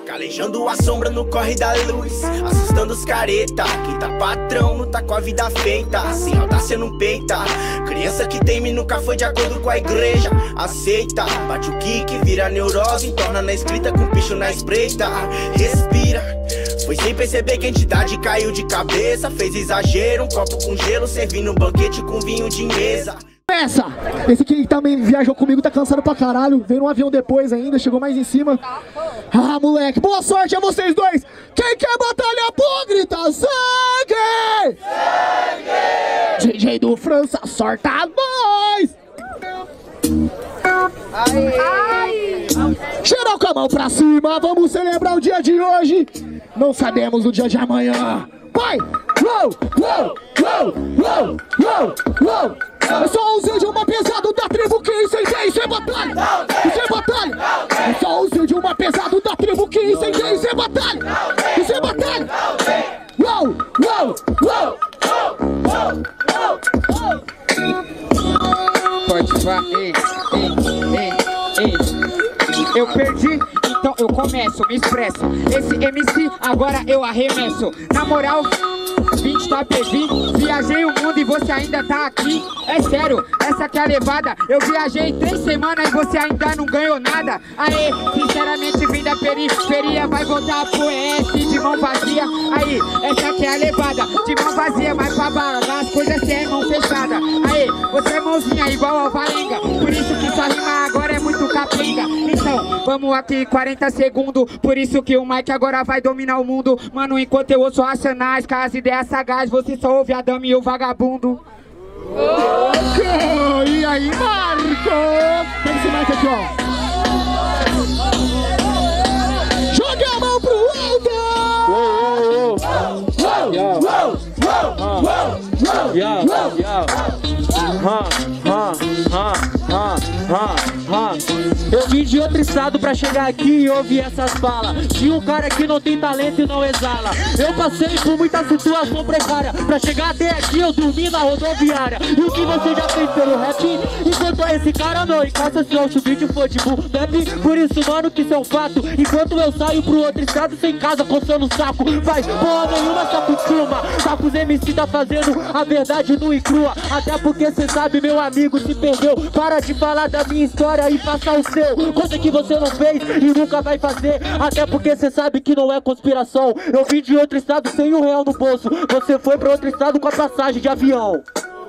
calejando a sombra no corre da luz, assustando os careta. Quem tá patrão não tá com a vida feita, sem audácia não peita. Criança que teme nunca foi de acordo com a igreja. Aceita, bate o kick, vira neurose, torna na escrita com picho na espreita. Respira, foi sem perceber que a entidade caiu de cabeça. Fez exagero, um copo com gelo, servindo um banquete com vinho de mesa. Esse aqui também viajou comigo, tá cansado pra caralho. Veio num avião depois ainda, chegou mais em cima. Ah, moleque, boa sorte a vocês dois. Quem quer batalhar por grita sangue! Sangue! DJ do França, sorta nós! Ai. Geral com a mão pra cima, vamos celebrar o dia de hoje. Não sabemos o dia de amanhã. Vai! Uou, uou, uou, uou, uou, uou. Eu sou o Zé de uma pesado da tribo que incendeia, isso é batalha! Isso é batalha! Eu sou o Zé de uma pesado da tribo que incendeia, isso é batalha! Isso é batalha! Uou, uou, uou, uou, uou, uou. Pode falar, ei. Eu perdi, então eu começo, me expresso. Esse MC, agora eu arremesso. Na moral, 20 top EV, viajei o mundo e você ainda tá aqui. É sério, essa que é a levada. Eu viajei 3 semanas e você ainda não ganhou nada. Aê, sinceramente vim da periferia, vai voltar pro ES de mão vazia. Aí, essa que é a levada, de mão vazia, mas pra bala, as coisas cê é mão fechada. Aí, você é mãozinha igual a varenga, por isso que sua rima agora é muito capenga. Então, vamos aqui 40 segundos, por isso que o Mike agora vai dominar o mundo. Mano, enquanto eu ouço racionais, com as ideias sagaz, você só ouve a dama e o vagabundo. E aí, Marco? Pega esse Mike aqui, ó. Jogue a mão pro alto! Eu vim de outro estado pra chegar aqui e ouvir essas falas de um cara que não tem talento e não exala. Eu passei por muita situação precária pra chegar até aqui, eu dormi na rodoviária. E o que você já fez pelo rap? Enquanto esse cara não encosta, se o vídeo for de bull bebe. Por isso, mano, que isso é um fato. Enquanto eu saio pro outro estado sem casa, coçando o saco. Faz porra nenhuma, se acostuma. Tá com os MC tá fazendo a verdade nua e crua. Até porque cê sabe, meu amigo, se perdeu. Para de falar da minha história e faça o seu. Coisa que você não fez e nunca vai fazer. Até porque cê sabe que não é conspiração. Eu vim de outro estado sem R$1 no bolso. Você foi pra outro estado com a passagem de avião.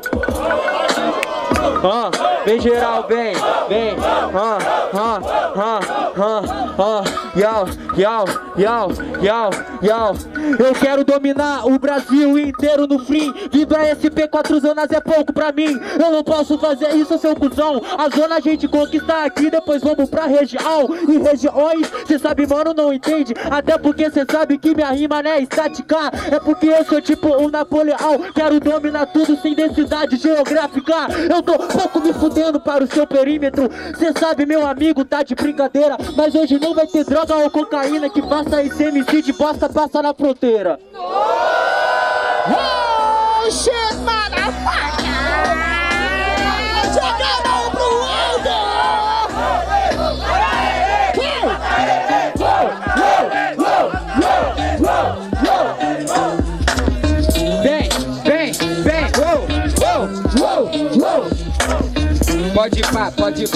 Vem geral, vem. Eu quero dominar o Brasil inteiro no free. Vibra SP, 4 zonas é pouco pra mim. Eu não posso fazer isso, seu cuzão. A zona a gente conquista aqui, depois vamos pra região. E regiões, cê sabe, mano, não entende. Até porque cê sabe que minha rima não é estática. É porque eu sou tipo um Napoleão. Quero dominar tudo sem densidade geográfica. Eu tô pouco me fudendo para o seu perímetro. Cê sabe, meu amigo, tá de brincadeira. Mas hoje não vai ter droga ou cocaína que faça esse MC de bosta passar na fronteira. Oh, shit, motherfucker! Joga a mão pro alto! Vem. Pode pá.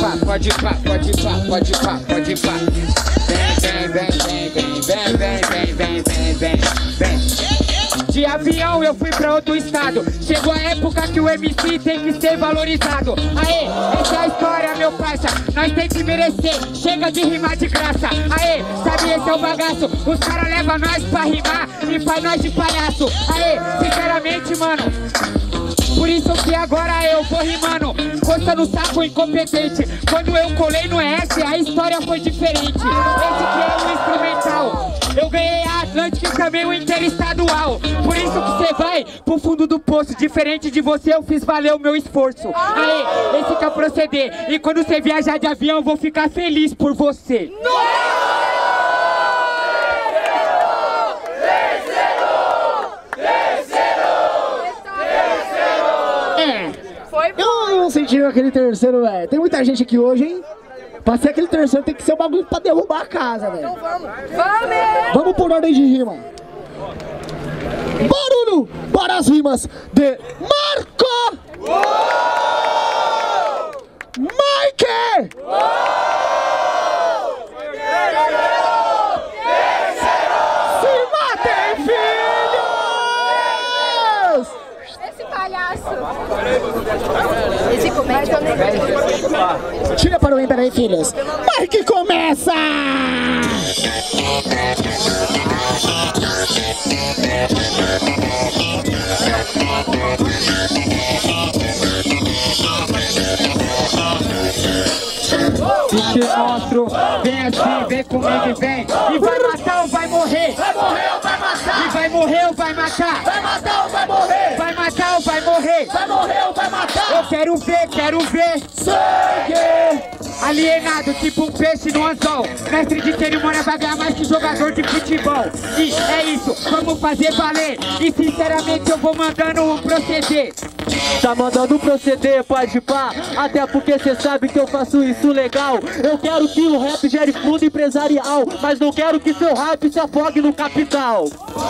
Vem. De avião eu fui pra outro estado. Chegou a época que o MC tem que ser valorizado. Aê, essa é a história, meu parça. Nós tem que merecer, chega de rimar de graça. Aê, sabe, esse é o bagaço. Os caras levam nós pra rimar e faz nós de palhaço. Aê, sinceramente, mano, por isso que agora eu vou rimando, coça no saco incompetente. Quando eu colei no S, a história foi diferente. Esse que é o instrumental. Eu ganhei a Atlântica e também o interestadual. Por isso que você vai pro fundo do poço. Diferente de você, eu fiz valer o meu esforço. Aê, esse que é o proceder. E quando você viajar de avião, eu vou ficar feliz por você. Eu não senti aquele terceiro, tem muita gente aqui hoje, hein? Pra ser aquele terceiro tem que ser um bagulho pra derrubar a casa, velho. Então vamos. Vamos! Vamos por ordem de rima. Barulho para as rimas de Marco! Mike! Se matem, filhos! Esse palhaço. Esse comédia. Tira para o ímpar aí, filhos. Mike começa! Te mostro, vem assim, vem comigo e vem. E vai matar ou vai morrer? Vai morrer ou vai matar? E vai morrer ou vai matar? Vai matar ou vai morrer? Vai matar ou vai morrer? Vai morrer ou vai matar? Eu quero ver Sangue! alienado, tipo um peixe no anzol. Mestre de cerimônia vai ganhar mais que jogador de futebol. E é isso, vamos fazer valer. E sinceramente eu vou mandando proceder. Tá mandando proceder, pode pá. Até porque cê sabe que eu faço isso legal. Eu quero que o rap gere fundo empresarial, mas não quero que seu hype se afogue no capital.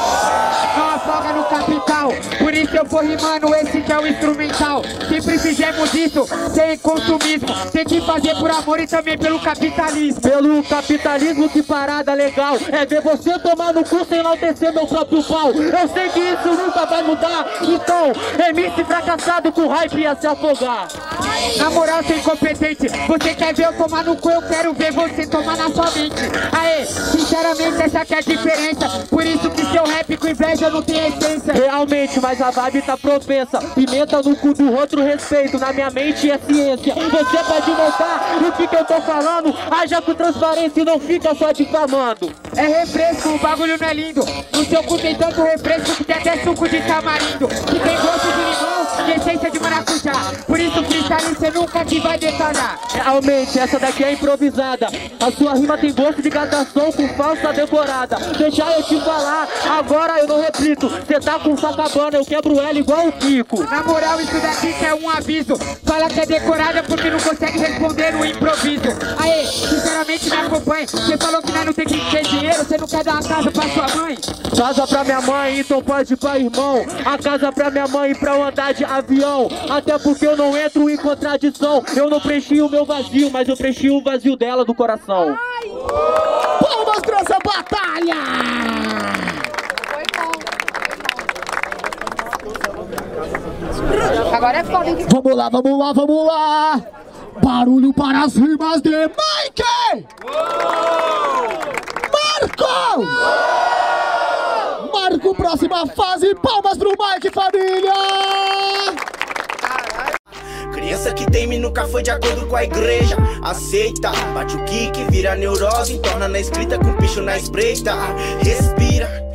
Não afoga no capital, por isso eu vou rimando, esse que é o instrumental. Sempre fizemos isso, sem consumismo. Tem que fazer por amor e também pelo capitalismo. Pelo capitalismo, que parada legal. É ver você tomar no cu sem enaltecer meu próprio pau. Eu sei que isso nunca vai mudar. Então, MC fracassado com hype ia se afogar. Na moral, seu incompetente, você quer ver eu tomar no cu, eu quero ver você tomar na sua mente. Aê, sinceramente essa que é a diferença. Por isso que seu rap com inveja não tem essência. Realmente, mas a vibe tá propensa. Pimenta no cu do outro, respeito. Na minha mente é ciência. Você pode notar o que eu tô falando. Haja com transparência e não fica só difamando. É refresco, o bagulho não é lindo. No seu cu tem tanto refresco que tem até suco de tamarindo. Que tem gosto de limão e essência de maracujá. Por isso freestyle você nunca que vai detonar. Realmente, essa daqui é improvisada. A sua rima tem gosto de gatação com falsa decorada. Deixa eu te falar, agora eu não repito. Cê tá com sacabana, eu quebro ela igual o Kiko. Na moral, isso daqui que é um aviso. Fala que é decorada porque não consegue responder no improviso. Aê, sinceramente me acompanhe. Você falou que nós não tem que ter dinheiro, você não quer dar uma casa pra sua mãe? Casa pra minha mãe, então pode ir pra irmão. A casa pra minha mãe pra eu andar de avião. Até porque eu não entro em contradição. Eu não preenchi o meu vazio, mas eu preenchi o vazio dela do coração. Palmas pra essa batalha! Foi bom. Agora é foda, hein? Vamos lá, vamos lá, vamos lá! Barulho para as rimas de Mike! Marco! Marco, próxima fase, palmas pro Mike, família! Criança que teme nunca foi de acordo com a igreja. Aceita, bate o kick, vira neurose, torna na escrita com picho na espreita. Respira,